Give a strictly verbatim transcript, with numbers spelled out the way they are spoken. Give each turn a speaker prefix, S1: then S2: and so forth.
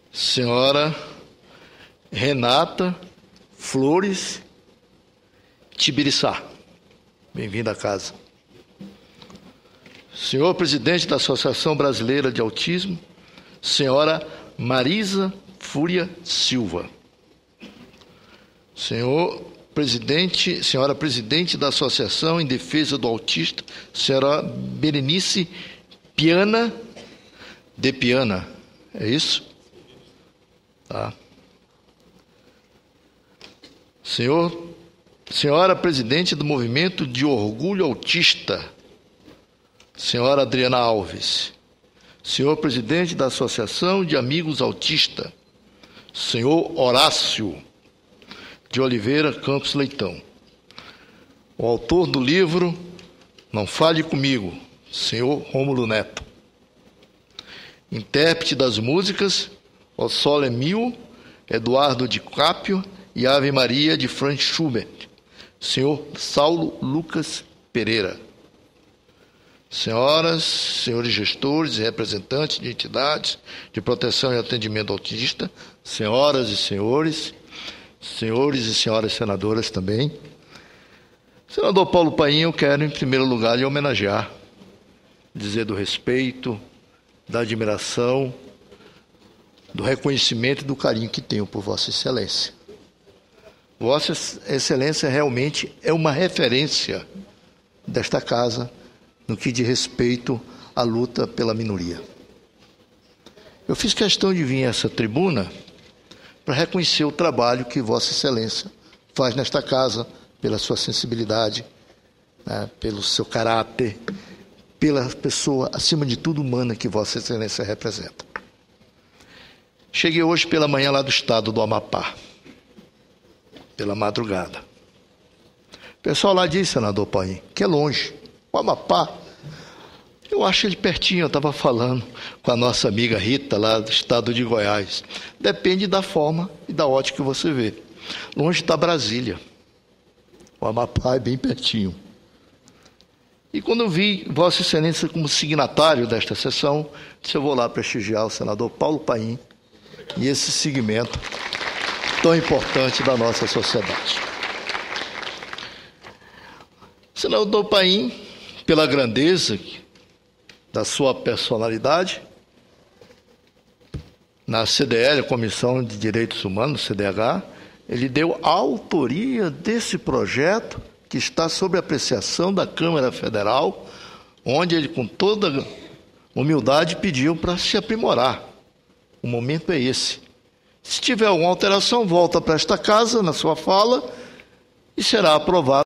S1: Senhora Renata Flores Tibiriçá. Bem-vinda à casa. Senhor presidente da Associação Brasileira de Autismo, senhora Marisa Fúria Silva. Senhor presidente, senhora presidente da Associação em Defesa do Autista, senhora Berenice Piana de Piana. É isso? Tá. Senhor, senhora presidente do Movimento de Orgulho Autista, senhora Adriana Alves. Senhor presidente da Associação de Amigos Autista, senhor Horácio de Oliveira Campos Leitão. O autor do livro Não Fale Comigo, senhor Rômulo Neto. Intérprete das músicas O Sole Mio, Eduardo Di Caprio e Ave Maria de Franz Schubert, senhor Saulo Lucas Pereira. Senhoras, senhores gestores e representantes de entidades de proteção e atendimento autista, senhoras e senhores, senhores e senhoras senadoras também. Senador Paulo Paim, eu quero, em primeiro lugar, lhe homenagear, dizer do respeito, da admiração, do reconhecimento e do carinho que tenho por Vossa Excelência. Vossa Excelência realmente é uma referência desta casa no que diz respeito à luta pela minoria. Eu fiz questão de vir a essa tribuna para reconhecer o trabalho que Vossa Excelência faz nesta casa, pela sua sensibilidade, né, pelo seu caráter, pela pessoa, acima de tudo, humana que Vossa Excelência representa. Cheguei hoje pela manhã lá do estado do Amapá, pela madrugada. O pessoal lá disse, senador Paim, que é longe. O Amapá, eu acho ele pertinho, eu estava falando com a nossa amiga Rita, lá do estado de Goiás. Depende da forma e da ótica que você vê. Longe está Brasília. O Amapá é bem pertinho. E quando eu vi Vossa Excelência como signatário desta sessão, disse, eu vou lá prestigiar o senador Paulo Paim e esse segmento tão importante da nossa sociedade. Senador Paim, pela grandeza da sua personalidade, na C D L, a Comissão de Direitos Humanos, C D H, ele deu a autoria desse projeto que está sob apreciação da Câmara Federal, onde ele, com toda humildade, pediu para se aprimorar. O momento é esse. Se tiver alguma alteração, volta para esta casa, na sua fala, e será aprovado.